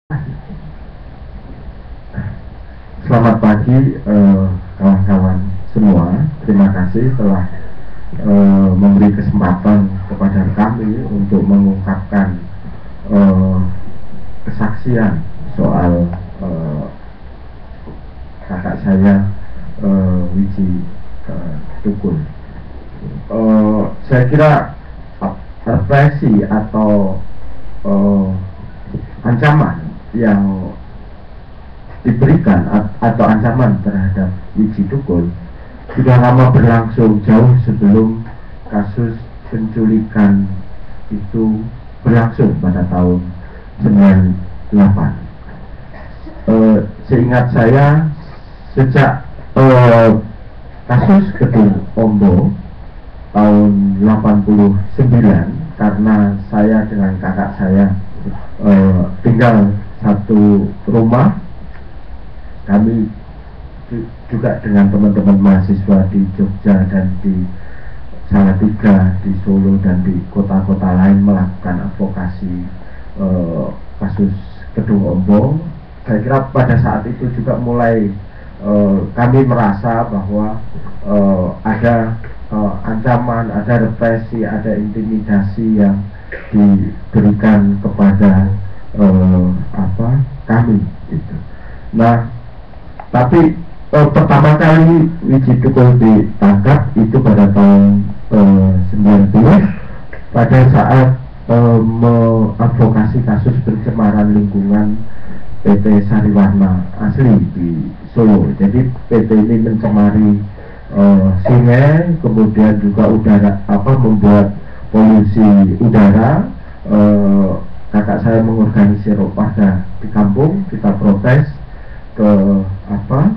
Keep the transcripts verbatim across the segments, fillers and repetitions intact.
Selamat pagi kawan-kawan eh, semua. Terima kasih telah eh, memberi kesempatan kepada kami untuk mengungkapkan eh, kesaksian soal eh, kakak saya eh, Wiji eh, Tukul. Eh, saya kira represi atau eh, ancaman yang diberikan atau ancaman terhadap Wiji Tukul sudah lama berlangsung, jauh sebelum kasus penculikan itu berlangsung pada tahun sembilan puluh delapan. E, seingat saya, sejak e, kasus Kedung Ombo tahun delapan puluh sembilan, karena saya dengan kakak saya e, tinggal satu rumah, kami juga dengan teman-teman mahasiswa di Jogja dan di Salatiga, di Solo dan di kota-kota lain melakukan advokasi eh, kasus Kedung Ombo. Saya kira pada saat itu juga mulai eh, kami merasa bahwa eh, ada eh, ancaman, ada represi, ada intimidasi yang diberikan kepada eh, apa kami itu. Nah, tapi eh, pertama kali Wiji Tukul ditangkap itu pada tahun eh, sembilan puluh pada saat eh, mengadvokasi kasus pencemaran lingkungan P T Sariwarna Asli di Solo. Jadi P T ini mencemari eh, sungai, kemudian juga udara, apa membuat polusi udara. Eh, kakak saya mengorganisir pada di kampung, kita protes ke apa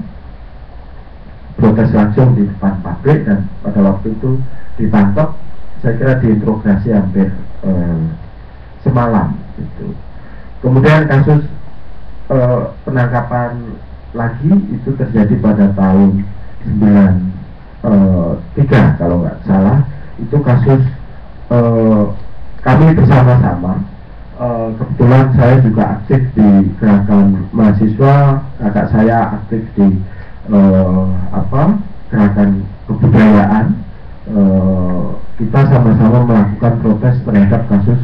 protes langsung di depan pabrik, dan pada waktu itu ditangkap. Saya kira diinterogasi hampir eh, semalam gitu. Kemudian kasus eh, penangkapan lagi itu terjadi pada tahun sembilan puluh tiga kalau nggak salah. Itu kasus eh, kami bersama-sama. Uh, kebetulan saya juga aktif di gerakan mahasiswa, kakak saya aktif di uh, apa gerakan kebudayaan. Uh, kita sama-sama melakukan protes terhadap kasus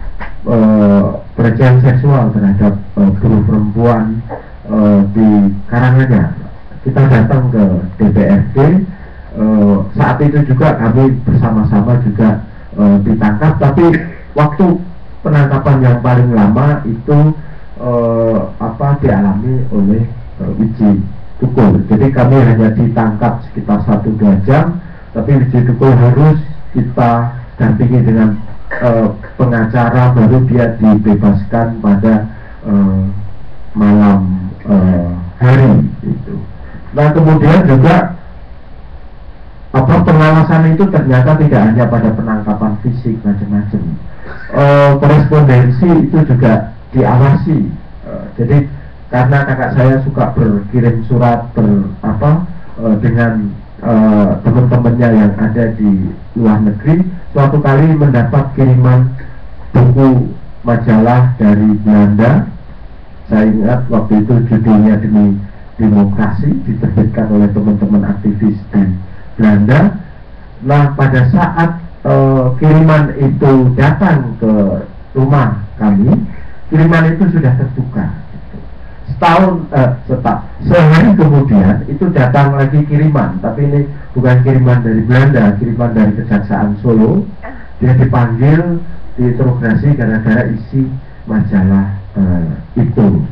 uh, pelecehan seksual terhadap uh, buruh perempuan uh, di Karanganyar. Kita datang ke D P R D. Uh, saat itu juga kami bersama-sama juga uh, ditangkap, tapi waktu penangkapan yang paling lama itu eh, apa dialami oleh eh, Wiji Tukul. Jadi kami hanya ditangkap sekitar satu dua jam, tapi Wiji Tukul harus kita dampingi dengan eh, pengacara, baru dia dibebaskan pada eh, malam eh, hari itu. Nah, kemudian juga apa pengawasan itu ternyata tidak hanya pada penangkapan fisik macam-macam. Uh, korespondensi itu juga diawasi. Uh, jadi karena kakak saya suka berkirim surat ber apa uh, dengan uh, teman-temannya yang ada di luar negeri, suatu kali mendapat kiriman buku majalah dari Belanda. Saya ingat waktu itu judulnya Demi Demokrasi, diterbitkan oleh teman-teman aktivis di Belanda. Nah, pada saat Uh, kiriman itu datang ke rumah kami, kiriman itu sudah terbuka. Setahun, uh, setah, sehari kemudian itu datang lagi kiriman, tapi ini bukan kiriman dari Belanda, kiriman dari Kejaksaan Solo. Dia dipanggil, diinterogasi gara-gara isi majalah uh, itu.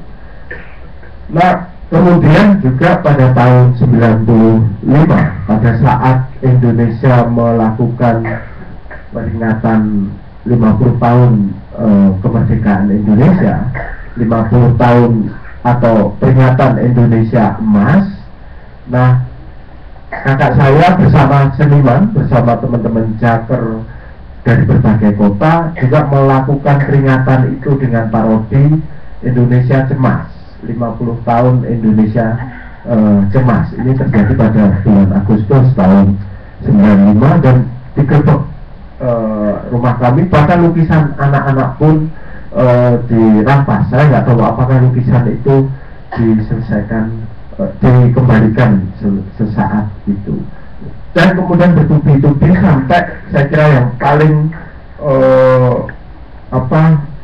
Nah, kemudian juga pada tahun sembilan puluh lima, pada saat Indonesia melakukan peringatan lima puluh tahun e, kemerdekaan Indonesia, lima puluh tahun atau peringatan Indonesia Emas. Nah, kakak saya bersama seniman, bersama teman-teman jaker dari berbagai kota juga melakukan peringatan itu dengan parodi Indonesia Cemas, lima puluh tahun Indonesia uh, Cemas. Ini terjadi pada bulan Agustus tahun sembilan puluh lima, dan digerebek uh, rumah kami. Bahkan lukisan anak-anak pun uh, dirampas. Saya nggak tahu apakah lukisan itu diselesaikan, uh, dikembalikan sesaat itu. Dan kemudian bertubi-tubi sampai saya kira yang paling uh, apa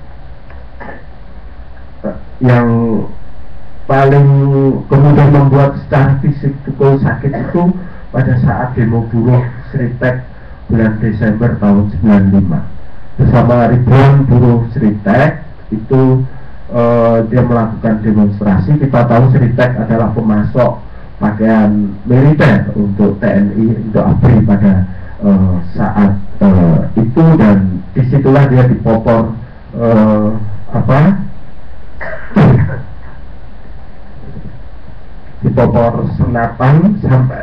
yang paling kemudian membuat secara fisik Tukul sakit itu pada saat demo buruh Sritek bulan Desember tahun sembilan puluh lima bersama ribuan buruh Sritek itu. Uh, dia melakukan demonstrasi. Kita tahu Sritek adalah pemasok pakaian militer untuk T N I, untuk A B R I pada uh, saat uh, itu, dan disitulah dia dipopor uh, apa dipopor senapan sampai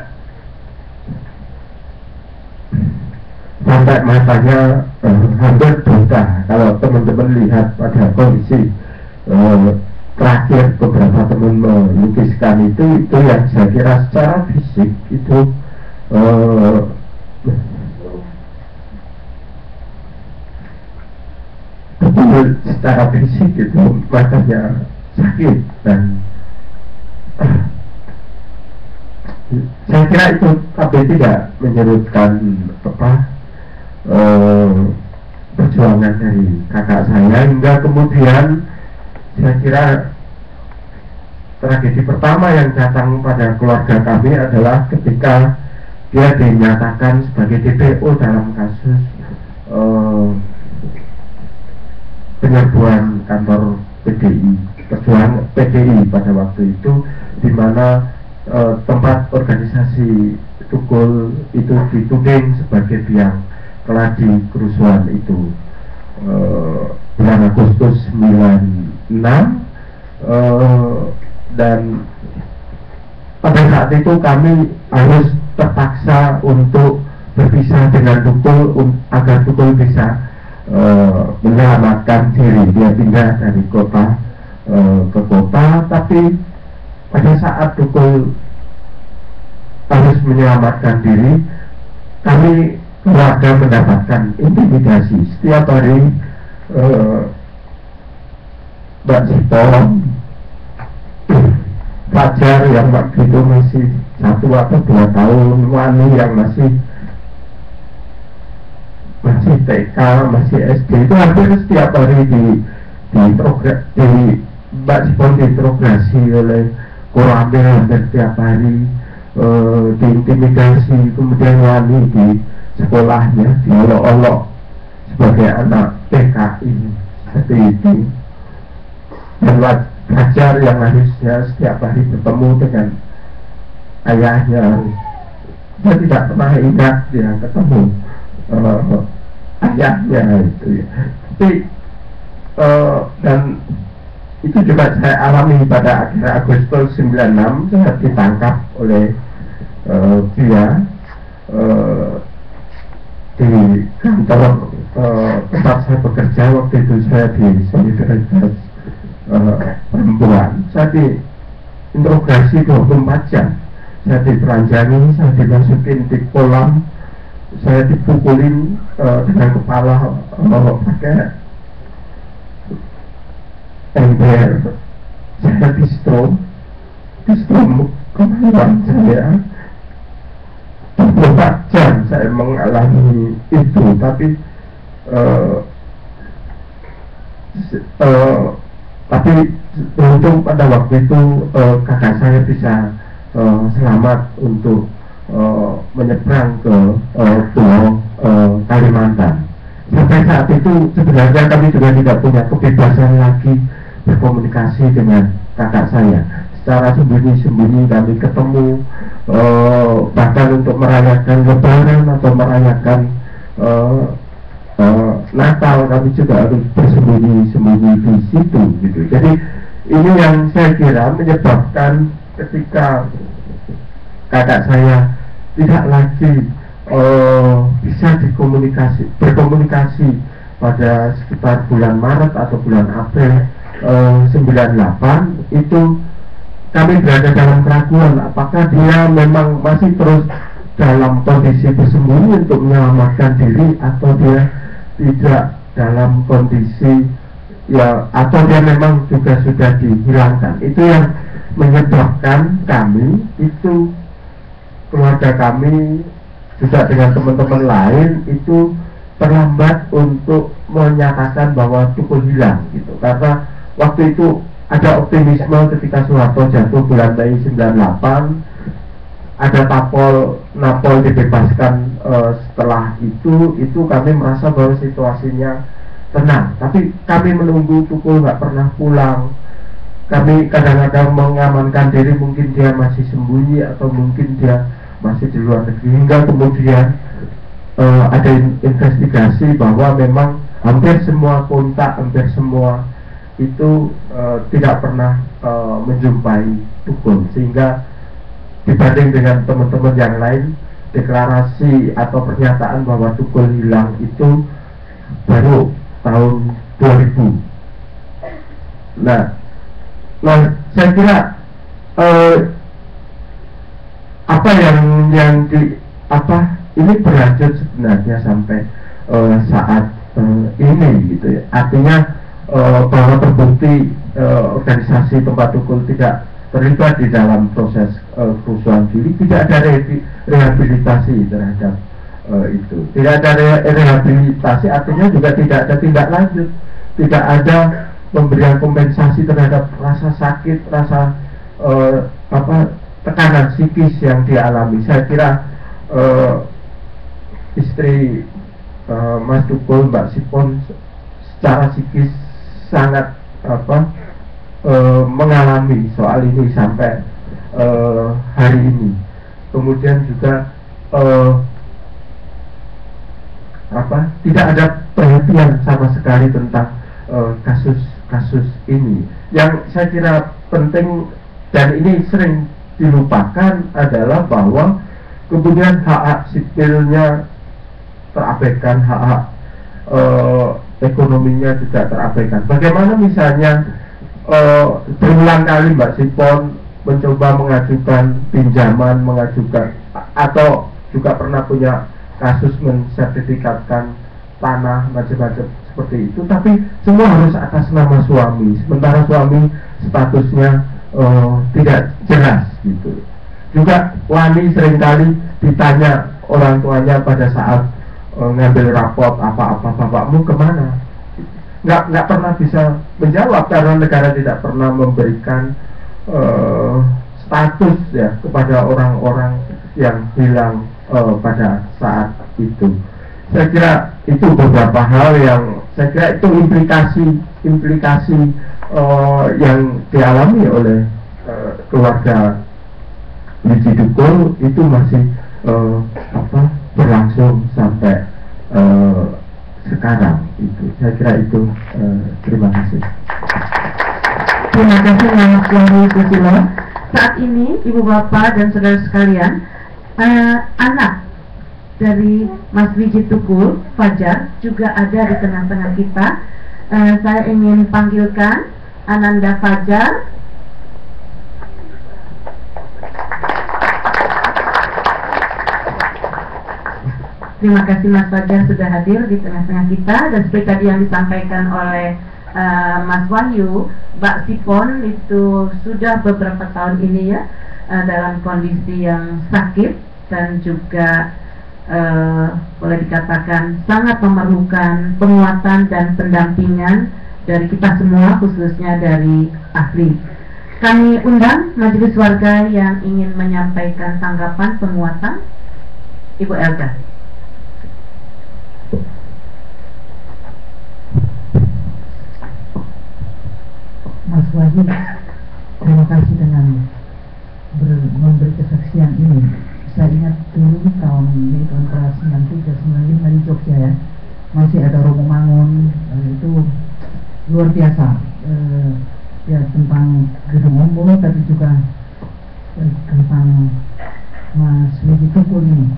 sampai matanya uh, hampir buta. Kalau teman-teman lihat pada kondisi Uh, terakhir beberapa teman melukiskan itu, itu yang saya kira secara fisik itu uh, betul secara fisik itu matanya sakit, dan uh, saya kira itu tapi tidak menyerutkan apa uh, perjuangan dari kakak saya, hingga kemudian saya kira tragedi pertama yang datang pada keluarga kami adalah ketika dia dinyatakan sebagai D P O dalam kasus uh, penyerbuan kantor P D I, perjuangan P D I pada waktu itu, di mana uh, tempat organisasi Tukul itu dituding sebagai biang keladi kerusuhan itu. Uh, bulan Agustus sembilan puluh enam, uh, dan pada saat itu kami harus terpaksa untuk berpisah dengan Tukul um, agar Tukul bisa uh, menyelamatkan diri. Dia pindah dari kota uh, ke kota, tapi pada saat Tukul harus menyelamatkan diri, kami keluarga mendapatkan intimidasi setiap hari. uh, Mbak Sito, Fajar yang waktu itu masih satu atau dua tahun, Wani yang masih masih T K, masih S D, itu hampir setiap hari di di, di Mbak Sito diinterogasi oleh Koramil hampir setiap hari, e, diintimidasi. Kemudian Wani di sekolahnya diolok-olok sebagai anak P K I seperti itu. Dan Fajar yang harusnya setiap hari bertemu dengan ayahnya, dia tidak pernah ingat dia ketemu uh, ayahnya itu ya. Tapi uh, dan itu juga saya alami pada akhir Agustus sembilan puluh enam. Saya ditangkap oleh uh, dia uh, di kantor uh, tempat saya bekerja. Waktu itu saya di Solidaritas Uh, perempuan. Saya diinterogasi dua puluh empat jam. Saya diteranjangi, saya dimasukin di kolam, saya dipukulin uh, dengan kepala uh, pakai ember. Saya di strom, di strom kemaluan saya. dua puluh empat jam saya mengalami itu, tapi uh, uh, tapi untung pada waktu itu uh, kakak saya bisa uh, selamat untuk uh, menyeberang ke uh, Pulau uh, Kalimantan. Sampai saat itu sebenarnya kami juga tidak punya kebebasan lagi berkomunikasi dengan kakak saya. Secara sembunyi-sembunyi kami ketemu, uh, bahkan untuk merayakan Lebaran atau merayakan uh, Uh, Natal kami juga harus bersembunyi-sembunyi di situ gitu. Jadi ini yang saya kira menyebabkan ketika kakak saya tidak lagi uh, bisa dikomunikasi berkomunikasi pada sekitar bulan Maret atau bulan April uh, sembilan puluh delapan, itu kami berada dalam keraguan apakah dia memang masih terus dalam kondisi bersembunyi untuk menyelamatkan diri atau dia tidak dalam kondisi ya atau dia memang juga sudah dihilangkan. Itu yang menyebabkan kami itu, keluarga kami juga dengan teman-teman lain itu terlambat untuk menyatakan bahwa Tukul hilang gitu. Karena waktu itu ada optimisme ketika Soeharto jatuh bulan Mei sembilan puluh delapan, ada tapol napol dibebaskan. E, setelah itu itu kami merasa bahwa situasinya tenang, tapi kami menunggu Tukul nggak pernah pulang. Kami kadang-kadang mengamankan diri, mungkin dia masih sembunyi atau mungkin dia masih di luar negeri, hingga kemudian Uh, ada investigasi bahwa memang hampir semua kontak, hampir semua itu uh, tidak pernah uh, menjumpai Tukul, sehingga dibanding dengan teman-teman yang lain, deklarasi atau pernyataan bahwa Tukul hilang itu baru tahun dua ribu. Nah, nah saya kira uh, apa yang yang di apa ini berlanjut sebenarnya sampai uh, saat uh, ini gitu ya. Artinya uh, bahwa terbukti uh, organisasi tempat Tukul tidak terlibat di dalam proses uh, kerusuhan Juli, tidak ada re rehabilitasi terhadap uh, itu, tidak ada re rehabilitasi artinya juga tidak ada tindak lanjut, tidak ada pemberian kompensasi terhadap rasa sakit, rasa uh, apa tekanan psikis yang dialami. Saya kira uh, istri uh, Mas Tukul, Mbak Sipon, secara psikis sangat apa uh, mengalami soal ini sampai uh, hari ini. Kemudian juga uh, apa tidak ada perhatian sama sekali tentang kasus-kasus uh, ini. Yang saya kira penting dan ini sering dilupakan adalah bahwa kemudian hak-hak sipilnya terabaikan, hak-hak uh, ekonominya juga terabaikan. Bagaimana misalnya uh, berulang kali Mbak Sipon mencoba mengajukan pinjaman, mengajukan atau juga pernah punya kasus mensertifikatkan tanah macam-macam seperti itu, tapi semua harus atas nama suami, sementara suami statusnya uh, tidak jelas gitu. Juga Wani seringkali ditanya orang tuanya pada saat ngambil rapot apa-apa, bapakmu kemana, nggak nggak pernah bisa menjawab karena negara tidak pernah memberikan uh, status ya kepada orang-orang yang hilang uh, pada saat itu. Saya kira itu beberapa hal yang saya kira itu implikasi implikasi uh, yang dialami oleh uh, keluarga Widji Tukul itu masih uh, apa berlangsung sampai uh, sekarang itu. Saya kira itu. Uh, terima kasih. Terima kasih Mas Wahyu Susilo. Saat ini Ibu Bapak dan saudara sekalian, uh, anak dari Mas Widji Tukul, Fajar, juga ada di tengah-tengah kita. uh, Saya ingin panggilkan Ananda Fajar. Terima kasih Mas Fajar sudah hadir di tengah-tengah kita. Dan seperti tadi yang disampaikan oleh uh, Mas Wahyu, Mbak Sipon itu sudah beberapa tahun ini ya uh, dalam kondisi yang sakit dan juga uh, boleh dikatakan sangat memerlukan penguatan dan pendampingan dari kita semua, khususnya dari ahli. Kami undang majelis warga yang ingin menyampaikan tanggapan penguatan. Ibu Elga. Mas Wahyu, terima kasih dengan ber, memberi kesaksian ini. Saya ingat dulu tahun ini tahun sembilan puluh tiga sembilan puluh lima di Jogja ya, masih ada Romo Mangun, eh, itu luar biasa eh, ya tentang gedung Ombo, tapi juga eh, tentang Mas Widji Tukul ini.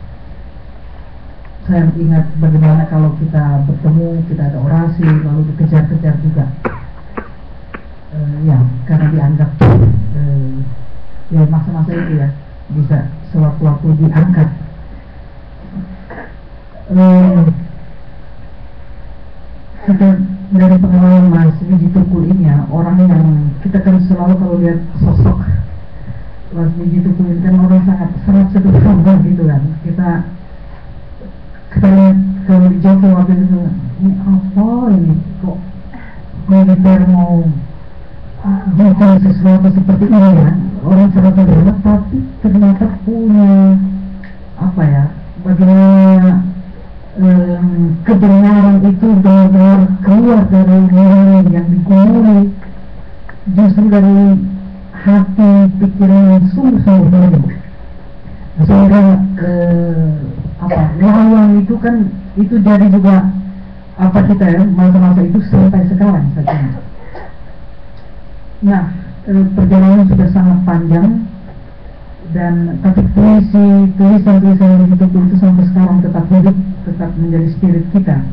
Saya ingat bagaimana kalau kita bertemu, kita ada orasi, lalu dikejar-kejar juga. Uh, ya, karena dianggap uh, ya masa-masa itu ya bisa sewaktu-waktu diangkat. Uh, dari pengalaman Mas Wiji Tukul ini ya, orang yang kita kan selalu kalau lihat sosok Mas Wiji Tukul ini kan orang sangat sangat sederhana gitu kan. Kita kita lihat kalau di Jogja waktu itu, ini apa ini kok militer mau bikin sesuatu seperti ini ya, orang sangat sederhana tapi ternyata punya apa ya, bagaimana Um, kebenaran itu benar-benar keluar dari diri yang dikumuli justru dari hati pikiran yang sungguh-sungguh baik. Sehingga uh, apa lawan itu kan itu jadi juga apa kita ya, masa-masa itu sampai sekarang saja. Nah, uh, perjalanan sudah sangat panjang, dan tapi puisi tulisan-tulisan yang itu itu sampai sekarang tetap hidup, tetap menjadi spirit kita.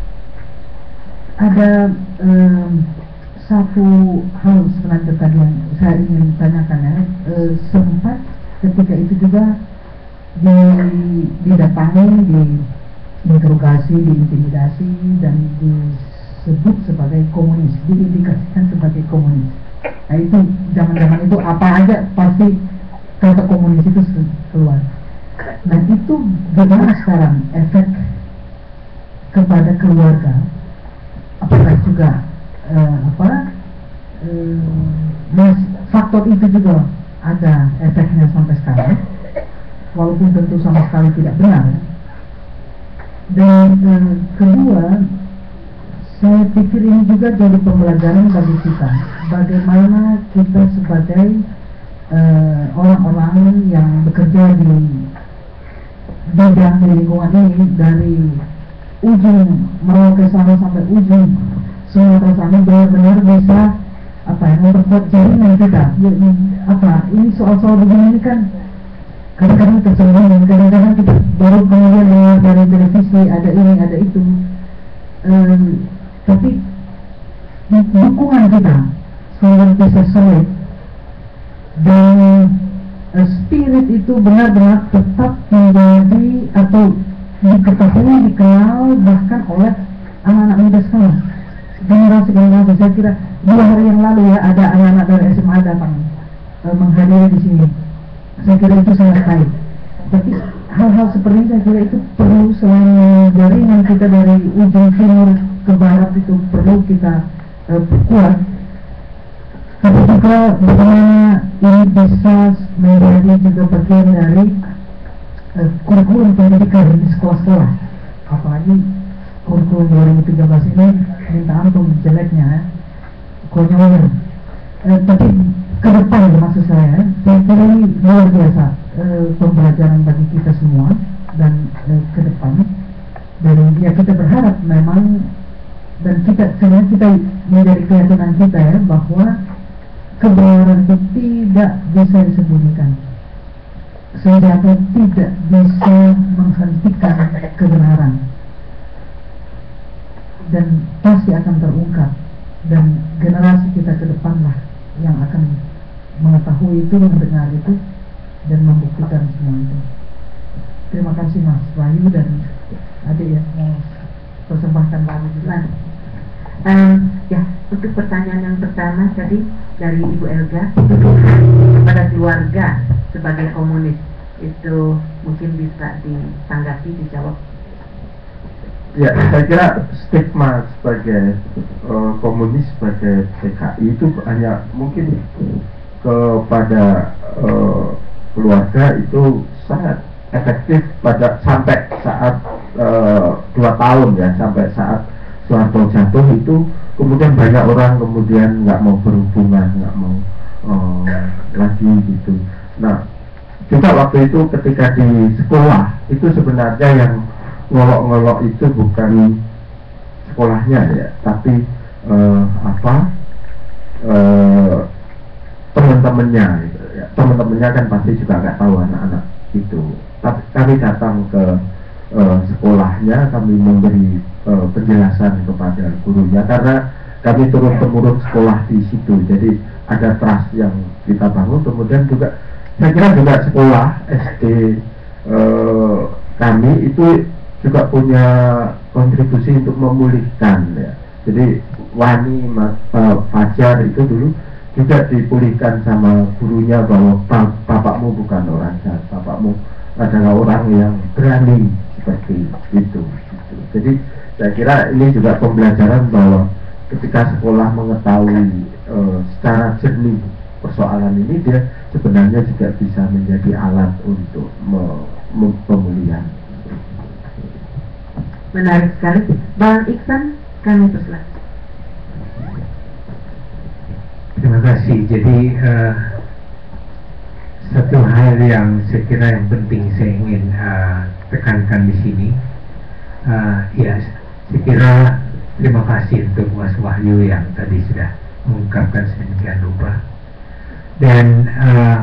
Ada um, satu hal sebenarnya tadi yang saya ingin tanyakan ya, e, sempat ketika itu juga di, didatangi, diinterogasi, diintimidasi dan disebut sebagai komunis, diindikasikan sebagai komunis. Nah itu zaman-zaman itu apa aja pasti kata komunis itu keluar. Nah itu bagaimana sekarang efek kepada keluarga? Apakah juga eh, apa eh, faktor itu juga ada efeknya sampai sekarang? Walaupun tentu sama sekali tidak benar. Dan eh, kedua, saya pikir ini juga jadi pembelajaran bagi kita, bagaimana kita sebagai orang-orang uh, yang bekerja di bidang di lingkungan ini, dari ujung Merauke sana sampai ujung Sumatera sana, benar-benar bisa apa ya, memperkuat jaringan kita. Jadi, apa ini soal-soal begini kan kadang-kadang tersembunyi, kadang-kadang kita baru kemudian dengar dari televisi ada ini ada itu, um, tapi dukungan kita sehingga bisa solid dan uh, spirit itu benar-benar tetap menjadi atau diketahui, dikenal bahkan oleh anak-anak muda sekarang, generasi-generasi. Saya kira dua hari yang lalu ya ada anak-anak dari S M A datang uh, menghadiri di sini. Saya kira itu sangat baik. Tapi hal-hal seperti ini saya kira itu perlu, selain jaringan kita dari ujung timur ke barat itu perlu kita uh, perkuat. Tapi juga bagaimana ini bisa menjadi juga bagian dari uh, kurikulum pendidikan di sekolah-sekolah. Apalagi kurikulum dua ribu tiga belas ini minta ampun jeleknya ya, konyolnya. Uh, tapi ke depan maksud saya, saya kira ini luar biasa uh, pembelajaran bagi kita semua dan uh, ke depan. Dan ya kita berharap memang, dan kita sebenarnya kita menjadi keyakinan kita ya, bahwa kebenaran itu tidak bisa disembunyikan, senjata tidak bisa menghentikan kebenaran, dan pasti akan terungkap, dan generasi kita ke depan lah yang akan mengetahui itu, mendengar itu, dan membuktikan semua itu. Terima kasih Mas Wahyu dan adik ya, mau persembahkan lagu juga. Um, ya, untuk pertanyaan yang pertama tadi dari Ibu Elga kepada keluarga sebagai komunis, itu mungkin bisa ditanggapi, dijawab. Ya, saya kira stigma sebagai uh, komunis, sebagai P K I itu hanya mungkin kepada uh, keluarga itu sangat efektif pada sampai saat uh, dua tahun ya, sampai saat Soeharto jatuh itu, kemudian banyak orang kemudian nggak mau berhubungan, nggak mau uh, lagi gitu. Nah, juga waktu itu ketika di sekolah itu sebenarnya yang ngolok-ngolok itu bukan sekolahnya ya, tapi uh, apa uh, teman-temannya gitu ya. Teman-temannya kan pasti juga nggak tahu anak-anak itu. Tapi kami datang ke uh, sekolahnya, kami memberi uh, penjelasan kepada gurunya karena kami turun-temurun sekolah di situ. Jadi ada trust yang kita bangun. Kemudian juga saya kira juga sekolah S D uh, kami itu juga punya kontribusi untuk memulihkan ya, Jadi Wani uh, Fajar itu dulu juga dipulihkan sama gurunya bahwa bapakmu bukan orang jahat, bapakmu adalah orang yang berani, seperti itu. Gitu. Jadi saya kira ini juga pembelajaran bahwa ketika sekolah mengetahui uh, secara jernih persoalan ini, dia sebenarnya juga bisa menjadi alat untuk pemulihan. Menarik sekali. Bang Iksan, kami persilakan. Terima kasih. Jadi uh, satu hal yang saya kira yang penting saya ingin uh, tekankan di sini, uh, ya saya kira terima kasih untuk Mas Wahyu yang tadi sudah mengungkapkan sedemikian rupa, dan uh,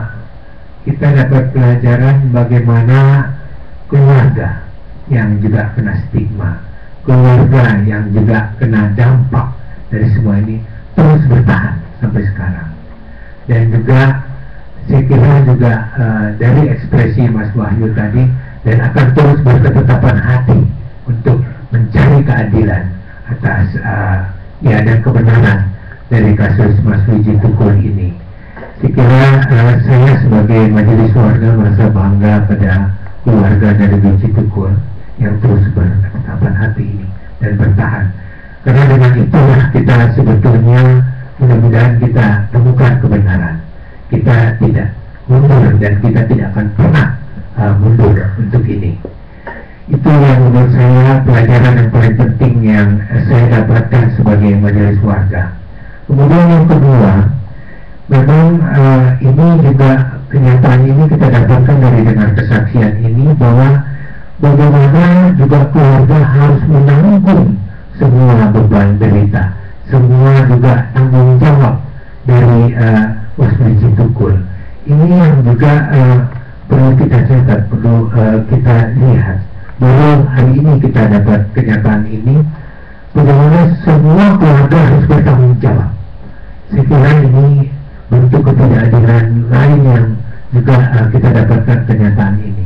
kita dapat pelajaran bagaimana keluarga yang juga kena stigma, keluarga yang juga kena dampak dari semua ini terus bertahan sampai sekarang. Dan juga saya kira juga uh, dari ekspresi Mas Wahyu tadi, dan akan terus berketetapan hati untuk mencari keadilan atas uh, ya dan kebenaran dari kasus Mas Wiji Tukul ini. Saya kira uh, saya sebagai majelis warga merasa bangga pada keluarga dari Wiji Tukul yang terus berketetapan hati ini dan bertahan. Karena dengan itulah kita sebetulnya mudah-mudahan kita temukan kebenaran. Kita tidak mundur dan kita tidak akan pernah uh, mundur untuk ini. Itu yang menurut saya pelajaran yang paling penting yang uh, saya dapatkan sebagai majelis warga. Kemudian yang kedua, memang uh, ini juga kenyataan ini kita dapatkan dari dengar kesaksian ini, bahwa bagaimana juga keluarga harus menanggung semua beban derita, semua juga tanggung jawab dari uh, Mas Wiji Tukul. Ini yang juga uh, perlu kita catat, perlu uh, kita lihat. Baru hari ini kita dapat kenyataan ini, bagaimana semua keluarga harus bertanggung jawab. Saya kira ini bentuk ketidakadilan lain yang juga uh, kita dapatkan kenyataan ini.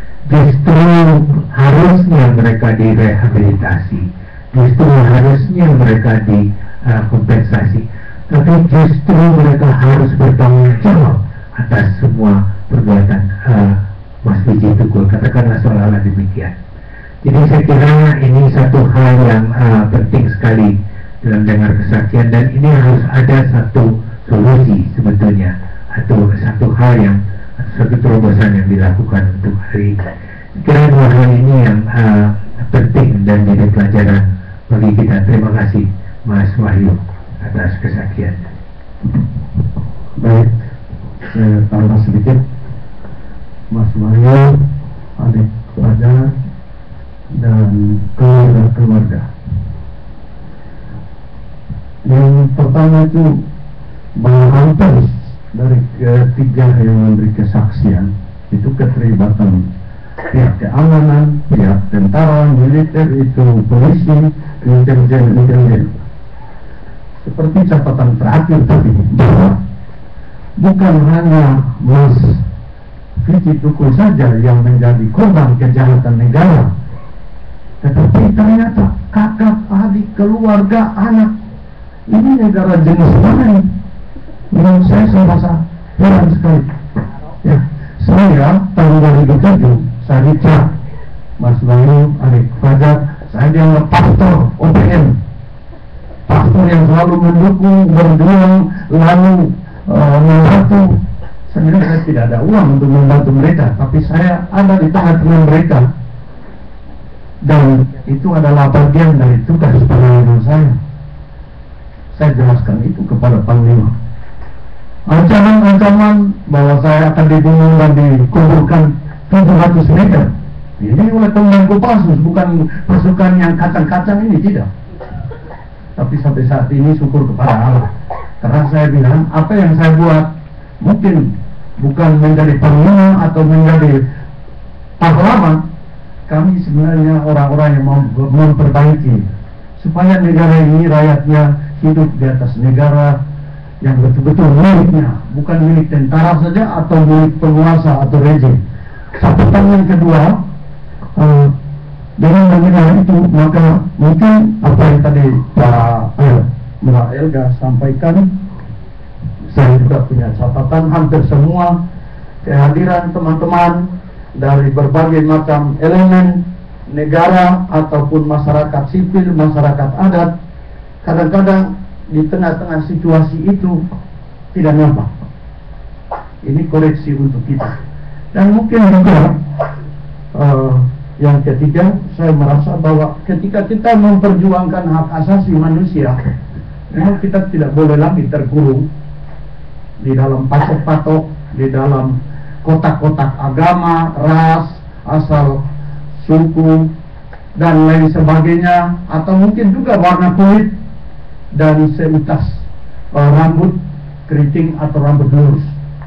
Justru harusnya mereka direhabilitasi, justru harusnya mereka dikompensasi, uh, tapi justru mereka harus bertanggung jawab atas semua perbuatan uh, Mas Wiji Tukul, katakanlah seolah-olah demikian. Jadi saya kira ini satu hal yang uh, penting sekali dalam dengar kesaksian, dan ini harus ada satu solusi sebetulnya, atau satu hal yang satu terobosan yang dilakukan untuk hari ini. Kira dua hal ini yang uh, penting dan jadi pelajaran bagi kita. Terima kasih Mas Wahyu atas kesaksiannya. Baik, saya tambah sedikit. Mas Wahyu, adik Fajar, dan keluarga-keluarga. Yang pertama itu bahwa hampir dari ketiga yang memberi kesaksian itu keterlibatan pihak keamanan, pihak tentara, militer, itu polisi, intelijen, intelijen. Seperti catatan terakhir tadi, bahwa bukan hanya Mas Wiji Tukul saja yang menjadi korban kejahatan negara, tetapi ternyata kakak, adik, keluarga, anak. Ini negara jenis mana? Menurut saya merasa heran sekali. Ya, saya tahun dua ribu tujuh saya dicap Mas Wahyu, adik Fajar, saya dianggap pastor O P M, pastor yang selalu mendukung, berjuang, lalu uh, membantu. Sebenarnya saya tidak ada uang untuk membantu mereka, tapi saya ada di tengah-tengah mereka, dan itu adalah bagian dari tugas penanggung saya. Saya jelaskan itu kepada Panglima. Ancaman-ancaman bahwa saya akan dibunuh dan dikuburkan tujuh ratus meter ini oleh Pangdam Kopassus, bukan pasukan yang kacang-kacang ini, tidak. Tapi sampai saat ini syukur kepada Allah, karena saya bilang apa yang saya buat mungkin bukan menjadi panglima atau menjadi pahlawan. Kami sebenarnya orang-orang yang mau memperbaiki supaya negara ini rakyatnya hidup di atas negara yang betul-betul miliknya, bukan milik tentara saja atau milik penguasa atau rejim. Catatan yang kedua, uh, dengan mengenal itu, maka mungkin apa yang tadi Pak Mbak Elga sampaikan, saya juga punya catatan hampir semua kehadiran teman-teman dari berbagai macam elemen negara ataupun masyarakat sipil, masyarakat adat, kadang-kadang di tengah-tengah situasi itu tidak nampak. Ini koreksi untuk kita. Dan mungkin juga uh, yang ketiga, saya merasa bahwa ketika kita memperjuangkan hak asasi manusia, memang kita tidak boleh lagi terkurung di dalam patok-patok, di dalam kotak-kotak agama, ras, asal suku, dan lain sebagainya, atau mungkin juga warna kulit dan seutas uh, rambut keriting atau rambut lurus.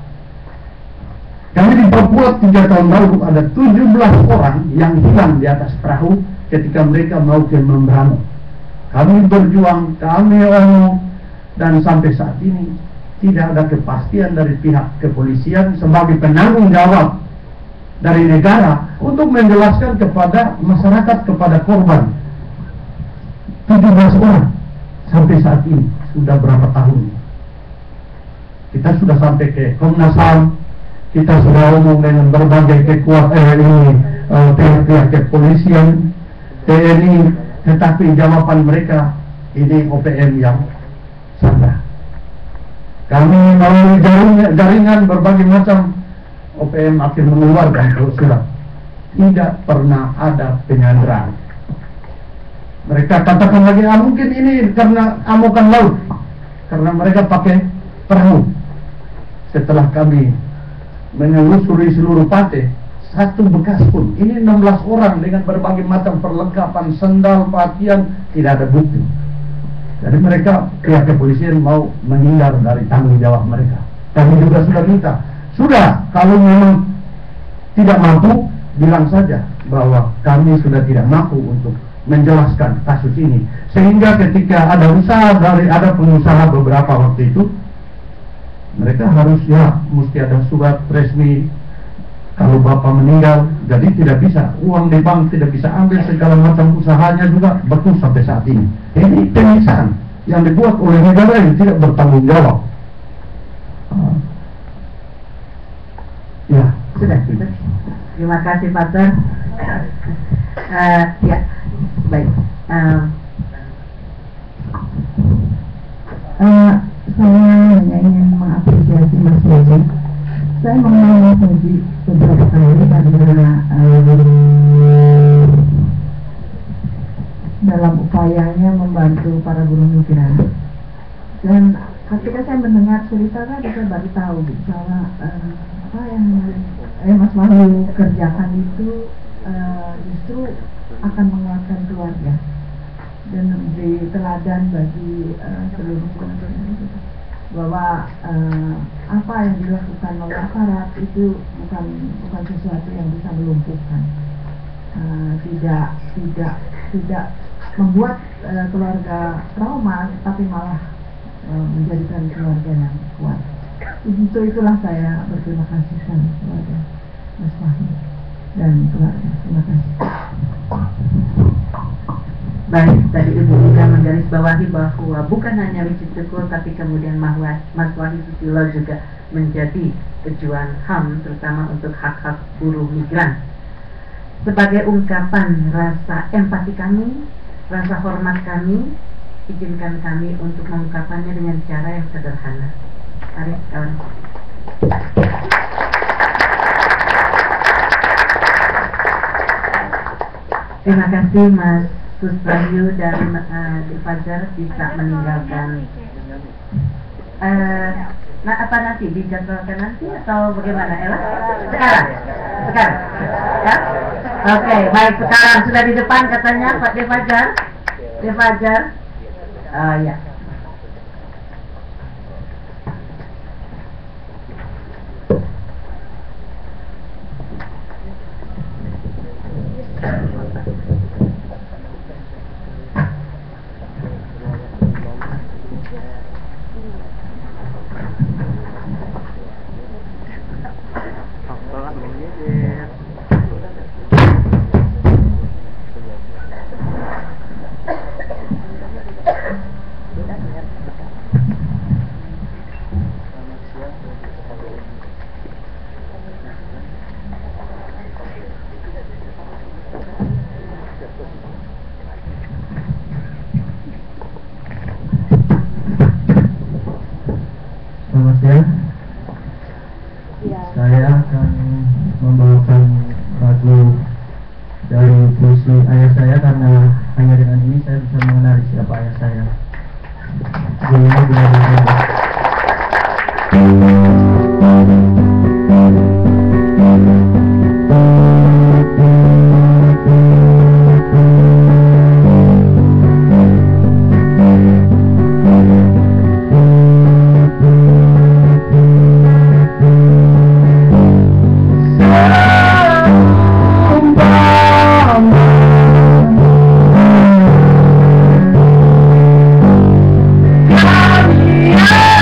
Kami di Papua tiga tahun lalu ada tujuh belas orang yang hilang di atas perahu ketika mereka mau ke Membramo. Kami berjuang, kami ono, dan sampai saat ini tidak ada kepastian dari pihak kepolisian sebagai penanggung jawab dari negara untuk menjelaskan kepada masyarakat, kepada korban. tujuh belas orang sampai saat ini, sudah berapa tahun. Kita sudah sampai ke Komnas H A M, kita sudah umum dengan berbagai kekuatan ini, pihak-pihak kepolisian, T N I, tetapi jawaban mereka ini O P M yang salah. Kami melalui jaringan, jaringan berbagai macam, O P M akhir mengeluarkan surat. Tidak pernah ada penyanderaan. Mereka katakan lagi, ah, mungkin ini karena amukan laut, karena mereka pakai perahu. Setelah kami menelusuri seluruh pantai, satu bekas pun, ini enam belas orang dengan berbagai macam perlengkapan, sendal, pakaian, tidak ada bukti. Jadi mereka, pihak kepolisian mau menghindar dari tanggung jawab mereka. Kami juga sudah minta, sudah, kalau memang tidak mampu, bilang saja bahwa kami sudah tidak mampu untuk menjelaskan kasus ini. Sehingga ketika ada usaha dari, ada pengusaha beberapa waktu itu, mereka harus, ya, mesti ada surat resmi kalau bapak meninggal, jadi tidak bisa uang di bank, tidak bisa ambil, segala macam usahanya juga betul sampai saat ini. Ini penyiksaan yang dibuat oleh negara yang tidak bertanggung jawab. uh, ya Sudah, sudah. Terima kasih Pak Ter. uh, ya baik. uh, Uh, saya hanya ingin mengapresiasi Mas Yogi. Saya mengenal Mas Yogi beberapa kali karena uh, dalam upayanya membantu para buruh migran. Dan ketika saya mendengar cerita tadi, saya baru tahu bahwa uh, apa yang eh, Mas Wahyu kerjakan itu uh, justru akan menguatkan keluarga dan memberi teladan bagi uh, seluruh keluarga bahwa uh, apa yang dilakukan oleh aparat itu bukan bukan sesuatu yang bisa melumpuhkan, uh, tidak tidak tidak membuat uh, keluarga trauma, tapi malah uh, menjadikan keluarga yang kuat. Untuk itulah saya berterima kasih kepada Mas Wahyu dan keluarga. Terima kasih. Baik, tadi Ibu juga menggarisbawahi bahwa bukan hanya Wiji Tukur, tapi kemudian Mas Wahyu Susilo juga menjadi pejuang H A M, terutama untuk hak-hak buruh migran. Sebagai ungkapan rasa empati kami, rasa hormat kami, izinkan kami untuk mengungkapkannya dengan cara yang sederhana. Mari kawan. Terima kasih Mas Gus Wahyu dan uh, Di Fajar bisa meninggalkan. Uh, nah, apa nanti dijadwalkan nanti atau bagaimana, Ella? Sekarang, sekarang, ya? Oke, okay, baik, sekarang sudah di depan katanya Pak Di Fajar. Di Fajar, oh ya. Selamat siang. Saya akan membawakan lagu dari puisi ayah saya karena hanya dengan ini saya bisa mengenali siapa ayah saya. Jadi ini dari saya. Yeah.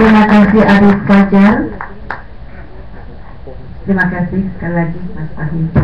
Terima kasih Aris Fajar. Terima kasih sekali lagi Mas Fahim.